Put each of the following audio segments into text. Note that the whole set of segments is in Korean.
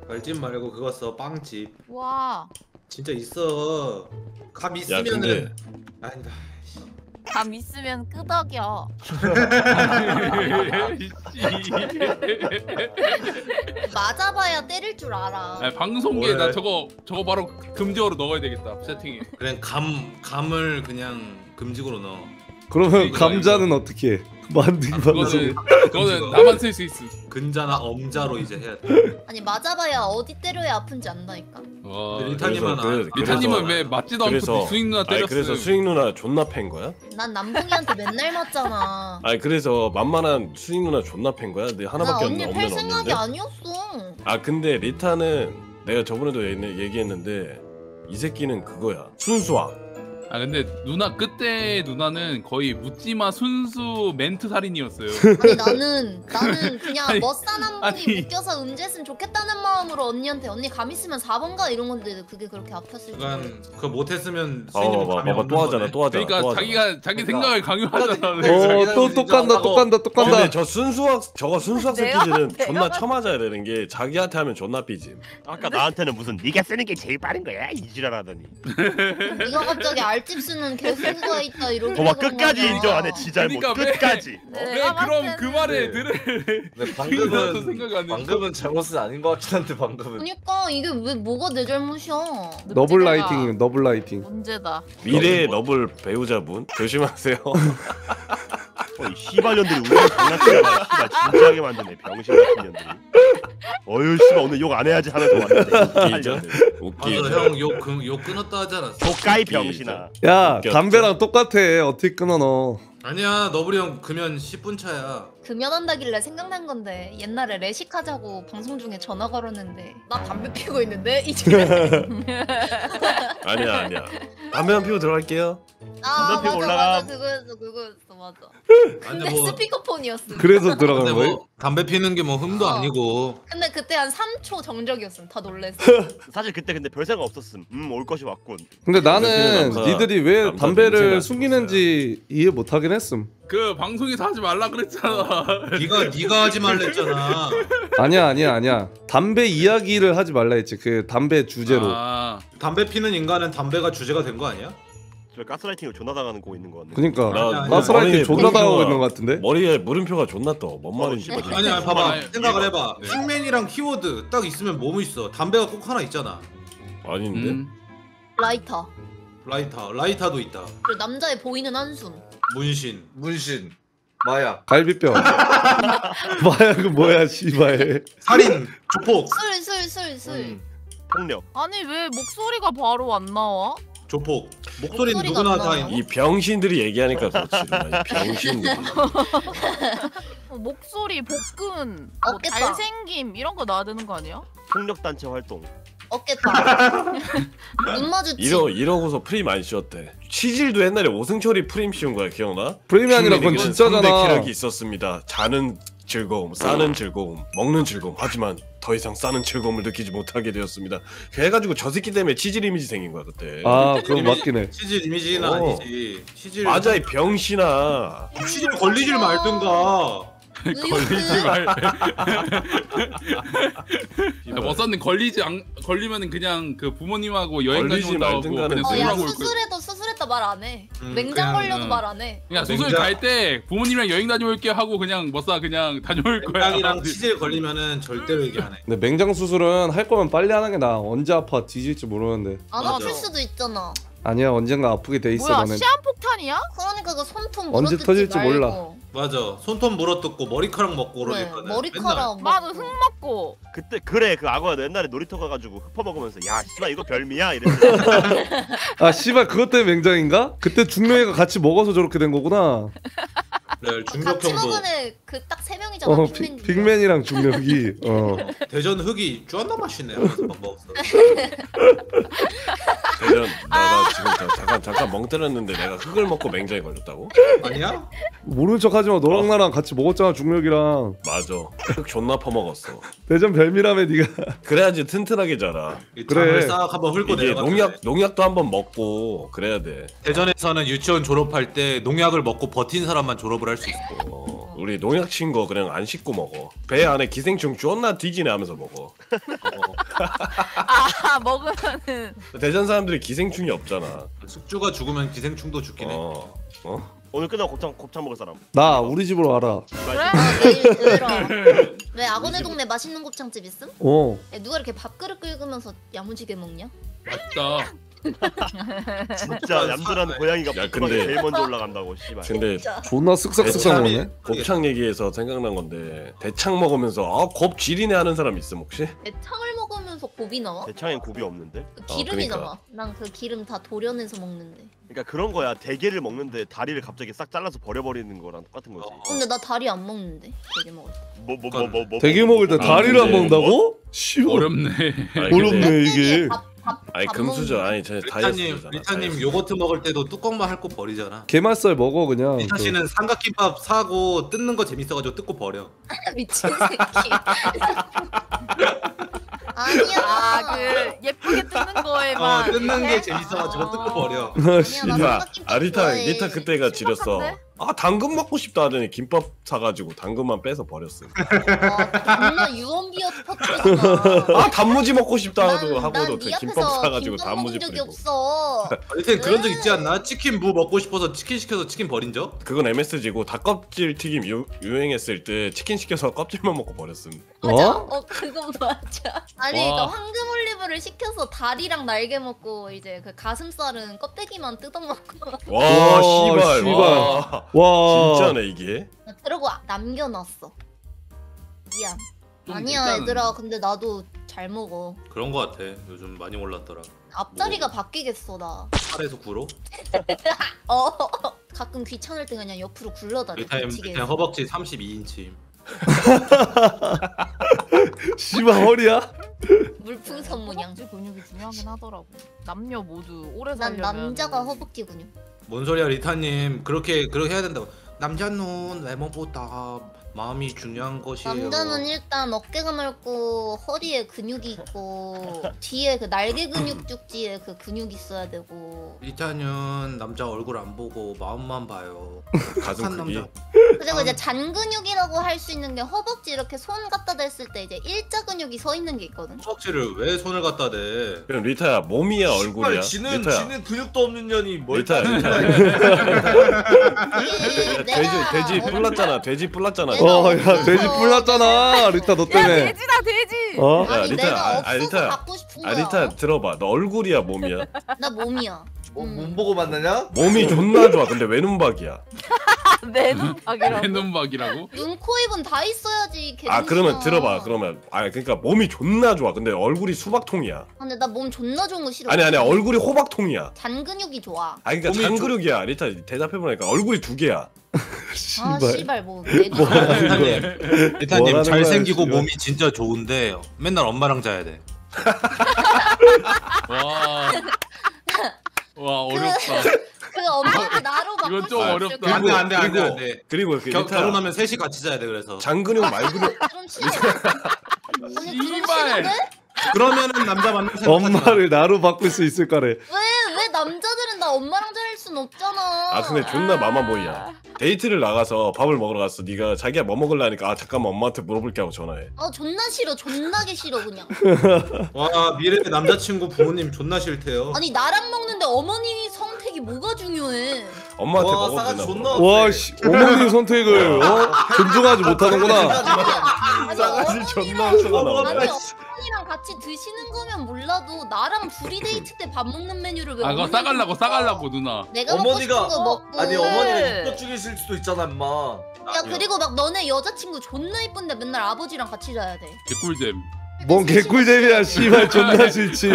별집 말고 그거 써 빵집. 와. 진짜 있어. 감 야 근데 있으면은 아니다. 감 있으면 끄덕여. 맞아봐야 때릴 줄 알아. 아니, 방송계에 나 저거 바로 금지어로 넣어야 되겠다 세팅에. 그냥 감을 그냥 금직으로 넣어. 그러면 감자는 어떻게 해? 만들기 방송. 그거는 나만 쓸 수 있어. 근자나 엄자로 이제 해야 돼. 아니 맞아봐야 어디 때려야 아픈지 안다니까. 와. 리타님은 리타님은 왜 맞지도 않고 수익 누나 때렸어. 그래서 수익 누나 존나 팬 거야? 난 남봉이한테 맨날 맞잖아. 아니 그래서 만만한 수익 누나 존나 팬 거야? 내 나 하나밖에 언니 없는 팰 생각이 없는데? 아니었어. 아 근데 리타는 내가 저번에도 얘기했는데 이 새끼는 그거야 순수함. 아 근데 누나 그때 누나는 거의 묻지마 순수 멘트 살인이었어요. 아니 나는 그냥 아니, 멋산 한 아니. 분이 묶여서 음주했으면 좋겠다는 마음으로 언니한테 언니 감 있으면 4번 가 이런 건데 그게 그렇게 아팠을지. 그간 그거 못했으면 수인님은 감이 봐봐 없는 또 하잖아 거네. 또 하잖아 그러니까 또 하잖아. 자기 생각을 강요하잖아. 또 간다 또 간다 또 간다. 근데 저 순수학 내가 새끼들은 내가 존나 쳐맞아야 되는 게 자기한테 하면 존나 삐짐. 아까 나한테는 무슨 네가 쓰는 게 제일 빠른 거야 이 지랄하더니. 네가 갑자기 알집 쓰는 개수가 있다 이렇게. 와 끝까지 인정 안 해 지잘 못 그러니까 왜- 끝까지. 왜 그럼 그 말에 들을 근데 생각도 생각이 안 나. 방금은 잘못은 아닌 것 같긴 한데 방금은. 그러니까 이게 왜 뭐가 내 잘못이야? 너블 라이팅 너블 라이팅. 문제다. 미래의 너블 배우자분 조심하세요. 이 씨발년들이 우리 장난치다가 씨발 진지하게 만드네 병신 같은 년들이. 어휴 씨발 오늘 욕 안 해야지 하면서 왔는데. 웃기죠? 맞아 웃기죠? 형욕 끊었다 하지 않았어? 조까이 병신아. 야 웃겼죠? 담배랑 똑같아. 어떻게 끊어 너? 아니야 너브리 형 금연 10분 차야. 금연한다길래 생각난 건데 옛날에 레식하자고 방송 중에 전화 걸었는데 나 담배 피고 있는데 이 집에. 아니야. 담배 한 피고 들어갈게요. 아 담배 피고 맞아 올라가. 맞아 그거였어 맞아. 아니 근데 뭐 스피커폰이었어. 그래서 들어간 근데 거야? 뭐 담배 피는 게 뭐 흠도 어. 아니고. 근데 그때 한 3초 정적이었음. 다 놀랬어. 사실 그때 근데 별 생각 없었음. 올 것이 왔군. 근데 나는 남자- 니들이 왜 남자 담배를 냄새가 숨기는지 이해 못하긴 했음. 그 방송에서 하지 말라 그랬잖아. 네가 하지 말랬잖아. 아니야. 담배 이야기를 하지 말라 했지. 그 담배 주제로. 아, 담배 피는 인간은 담배가 주제가 된 거 아니야? 저 가스라이팅을 존나 당하는 거 있는 거 같네. 그니까 아니야. 가스라이팅 머리에 존나 당하고 물음표가- 있는 것 같은데. 머리에 물음표가 존나 떠. 뭔 말인지 씨발. 모르겠어. 아니야 봐봐 아니, 생각을 이거- 해봐. 네. 핑맨이랑 키워드 딱 있으면 뭐뭐 있어. 담배가 꼭 하나 있잖아. 아닌데? 라이터. 라이터도 있다. 그리고 남자의 보이는 한숨. 문신 마약. 갈비뼈. 마약은 뭐야 씨발. 살인 조폭 술. 폭력. 아니 왜 목소리가 바로 안 나와? 조폭 목소리는 목소리가 누구나 안 다 나와요? 이 병신들이 얘기하니까 그렇지. 이 병신들. 목소리, 복근, 뭐 없겠다. 잘생김 이런 거 나야 되는 거 아니야? 폭력 단체 활동. 없겠다. 눈 마주치. 이러고서 프림 안 씌웠대. 치질도 옛날에 오승철이 프림 씌운 거야 기억나? 프레임이 아니라 그건 상대 진짜잖아. 쾌락이 있었습니다. 자는 즐거움, 싸는 즐거움, 먹는 즐거움. 하지만 더 이상 싸는 즐거움을 느끼지 못하게 되었습니다. 그래가지고 저 새끼 때문에 치질 이미지 생긴 거야 그때. 아 그건 맞긴 해. 치질 이미지는 어. 아니지. 치질 맞아 이 병신아. 치질 걸리질 말든가. 걸리지 말. 머싸는 걸리면은 그냥 그 부모님하고 여행 걸리지 다녀온다고 말든가는 그냥 야 수술하고 올 거. 수술했다 말 안 해. 그냥, 맹장 걸려도 응. 말 안 해. 그냥 수술 맹장- 갈 때 부모님이랑 여행 다녀올게 하고 그냥 머싸 그냥 다녀올 거야. 맹장이랑 치질 걸리면은 절대로 얘기 안 해. 근데 맹장 수술은 할 거면 빨리 하는 게 나아. 언제 아파 뒤질지 모르는데. 안 맞아. 아플 수도 있잖아. 아니야 언젠가 아프게 돼 있어 뭐야 너는. 시한폭탄이야? 그러니까 그 손톱 언제 물어뜯지 터질지 말고. 몰라. 맞아. 손톱 물어뜯고 머리카락 먹고 그래, 그러니까는. 맨날. 머리카락 맞아 먹고. 흙 먹고 그때 그래 그 악어야 옛날에 놀이터 가가지고 흡퍼 먹으면서 야 씨발 이거 별미야 이랬지. 아 씨발 그것 때문에 맹장인가? 그때 중명이가 같이 먹어서 저렇게 된 거구나. 그래, 같이 중력형도 먹은 애 그 딱 3명이잖아. 빅맨. 빅맨이랑 중력이. 대전 흙이 쫀나 맛있네 하면서 막 먹었어. 대전 나 지금 잠깐 멍 때렸는데 내가 흙을 먹고 맹장에 걸렸다고? 아니야? 모르는 척하지마. 너랑 나랑 같이 먹었잖아 중력이랑. 맞아. 흙 존나 퍼먹었어. 대전 뱀이라며 네가. 그래야지 튼튼하게 자라. 그래. 싹 한번 훑고 이게 내려가. 농약도 한번 먹고 그래야 돼. 대전에서는 유치원 졸업할 때 농약을 먹고 버틴 사람만 졸업을 할 수 있어. 우리 농약 친 거 그냥 안 씻고 먹어. 배 안에 기생충 존나 뒤지네 하면서 먹어. 아 먹으면은 대전 사람들이 기생충이 없잖아. 숙주가 죽으면 기생충도 죽긴 해. 오늘 끝나고 곱창 먹을 사람. 나 우리 집으로 와라. 내일 들어. 왜 악원의 동네 맛있는 곱창집 있음? 어. 야, 누가 이렇게 밥그릇 긁으면서 야무지게 먹냐? 맞다. 진짜 얌전한 고양이가 야, 푸푸하게 근데- 제일 먼저 올라간다고 씨발. 근데 진짜. 존나 쓱싹쓱싹 먹네. 곱창 얘기해서 생각난 건데 대창 먹으면서 곱 지리네 하는 사람 있음 혹시? 대창을 먹으면서 곱이 나와? 대창엔 곱이 없는데? 그 기름이잖아. 그러니까. 난 그 기름 다 도려내서 먹는데. 그러니까 그런 거야. 대게를 먹는데 다리를 갑자기 싹 잘라서 버려버리는 거랑 똑같은 거지. 근데 나 다리 안 먹는데. 되게 먹을 때. 뭐. 대게 먹을 때 아, 다리를 안 근데 먹는다고? 씨발. 어렵네. 아니, 어렵네 근데- 이게. 아니 금수저 아니 저 다이어트잖아. 리타님 요거트 먹을 때도 뚜껑만 핥고 버리잖아. 게맛살 먹어 그냥. 리타 씨는 삼각김밥 사고 뜯는 거 재밌어가지고 뜯고 버려. 미친 새끼. 아니야. 아그 예쁘게 뜯는 거에만. 뜯는 게 이렇게? 재밌어가지고 뜯고 버려. 아, 아니야, 씨발. 나 삼각김밥 리타 좋아해. 그때가 지렸어. 심각한데? 아 당근 먹고 싶다 하더니 김밥 사가지고 당근만 빼서 버렸음. 존나 유언비어스 퍼트리잖아. 아 단무지 먹고 싶다 하고도 난네 그 김밥 앞에서 사가지고 김밥 단무지 먹은 적이 뿌리고. 없어. 리타님 그런 적 있지 않나? 치킨 무 먹고 싶어서 치킨 시켜서 치킨 버린 적? 그건 MSG고 닭껍질 튀김 유행했을 때 치킨 시켜서 껍질만 먹고 버렸음. 맞아? 어? 그거 맞아. 아니 와. 나 황금 올리브를 시켜서 다리랑 날개 먹고 이제 그 가슴살은 껍데기만 뜯어먹고 와 씨발. 씨발. 와. 와. 진짜네 이게. 그러고 남겨놨어. 미안. 좀 아니야 일단은- 얘들아 근데 나도 잘 먹어. 그런 거 같아. 요즘 많이 올랐더라. 앞다리가 바뀌겠어 나. 8에서 9로? 가끔 귀찮을 때 그냥 옆으로 굴러다녀. 리타님 미치게. 그냥 허벅지 32인치. 씨발 허리야? 물풍선 문양. 허벅지 근육이 중요하긴 하더라고. 남녀 모두 오래 난 살려면. 남자가 허벅지 근육. 뭔 소리야 리타님. 그렇게 해야 된다고. 남자는 외모보다 마음이 중요한 것이에요. 남자는 일단 어깨가 넓고 허리에 근육이 있고 뒤에 그 날개 근육 쭉지에 그 근육이 있어야 되고 리타는 남자 얼굴 안 보고 마음만 봐요. 가슴 착한 크기. 남자. 그리고 이제 잔 근육이라고 할 수 있는 게 허벅지 이렇게 손 갖다 댔을 때 이제 일자 근육이 서 있는 게 있거든. 허벅지를 왜 손을 갖다 대? 그럼 리타야 몸이야 얼굴이야? 지는 리타야. 근육도 없는 년이 뭘 리타야 이게 돼지 뿔났잖아. 돼지 뿔났잖아. 내가 야 돼지 뿔났잖아 리타 너 야 때문에. 돼지다 돼지. 어? 야, 아니 리타야, 내가 없어서 리타야. 갖고 싶은 아 거야. 리타 들어봐. 너 얼굴이야 몸이야? 나 몸이야. 몸 보고 만나냐? 몸이 존나 좋아. 근데 왜 눈박이야? 내 눈박이라고. 랜덤박이라고? 눈, 코, 입은 다 있어야지. 아 그러면 개새끼야. 들어봐. 그러면 그러니까 몸이 존나 좋아. 근데 얼굴이 수박통이야. 아, 근데 나 몸 존나 좋은 거 싫어. 아니 얼굴이 호박통이야. 잔 근육이 좋아. 아 그러니까 몸이 장그룹이야. 리타 대답해보니까 얼굴이 두 개야. 아 씨발. 씨발 뭐 내도 리타님 뭐라는 잘생기고 거야, 몸이 진짜 좋은데 맨날 엄마랑 자야 돼. 와. 와 어렵다. 그 엄마를 나로 바꿀 이건 좀 수 어렵다. 없을 거야. 안돼 안돼 안돼 안돼. 그리고 그 리타야. 결혼하면 셋이 같이 자야 돼 그래서. 장근육 말근육 그럼 싫어. 아니 그럼 씨발. 싫은데? 그러면은 남자 만날 생각. 엄마를 나로 바꿀 수 있을 거래. 왜 남자들은 나 엄마랑 잘 순 없잖아. 아 근데 존나 마마보이야. 데이트를 나가서 밥을 먹으러 갔어. 네가 자기야 뭐 먹을라니까 아 잠깐만 엄마한테 물어볼게 하고 전화해. 아 존나 싫어. 존나게 싫어 그냥. 와 미래 남자친구 부모님 존나 싫대요. 아니 나랑 먹는데 어머니 선택이 뭐가 중요해? 엄마한테 와, 먹어도 싸가지 되나 존나 보다. 와 씨, 어머니 선택을 존중하지 못하는구나. 아니 싸가지 존나 어머니랑 없어가 나오네. 아니 어머니랑 같이 드시는 거면 몰라도 나랑 둘이 데이트 때 밥 먹는 메뉴를 왜? 아 그거 어머니가 싸갈라고 먹어? 싸갈라고 누나. 내가 어머니가 먹고 싶은 거 먹고. 아니 어머니가 육got 죽이실 수도 있잖아 임마. 야 그리고 막 너네 여자친구 존나 이쁜데 맨날 아버지랑 같이 자야 돼. 개꿀잼. 뭔 개꿀잼이야 씨발 존나 싫지.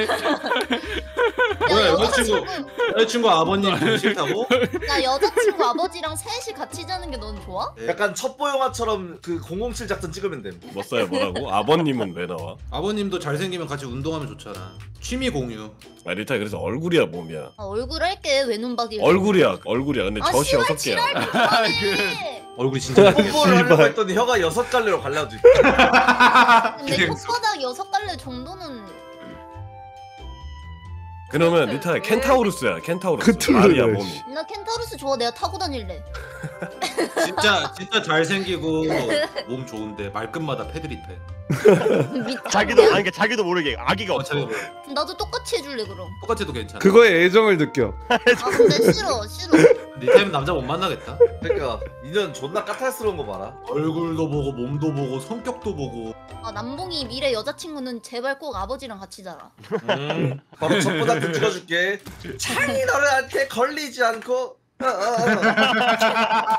뭐야 여자친구 아버님 좀 싫다고? 야 여자친구 아버지랑 셋이 같이 자는 게 넌 좋아? 약간 첩보 영화처럼 그 007 작전 찍으면 됨. 뭐 써요 뭐라고? 아버님은 왜 나와? 아버님도 잘생기면 같이 운동하면 좋잖아. 취미 공유. 아 리타 그래서 얼굴이야 몸이야. 아, 얼굴 할게 외눈박이. 얼굴이야. 근데 아, 젖이 씨발, 6개야. 지랄 그만해. 얼굴이 진짜 뽀뽀를 하려고 씨발. 했더니 혀가 6갈래로 갈라져 있다. 근데 혓바닥 6갈래 정도는 그러면 리타야 켄타우루스야. 켄타우루스. 그틀로 알이야 해, 몸이. 씨. 나 켄타우루스 좋아. 내가 타고 다닐래. 진짜 잘생기고 몸 좋은데 말끝마다 패드립해. 자기도 자기도 모르게 아기가 없어. 자기 나도 똑같이 해줄래 그럼. 똑같이도 괜찮아. 그거에 애정을 느껴. 아 근데 싫어. 니타임 남자 못 만나겠다. 그러니까 인연 존나 까탈스러운 거 봐라. 얼굴도 보고 몸도 보고 성격도 보고. 아 남봉이 미래 여자친구는 제발 꼭 아버지랑 같이 자라. 바로 첩보단트 찍어줄게. 창이 너한테 걸리지 않고.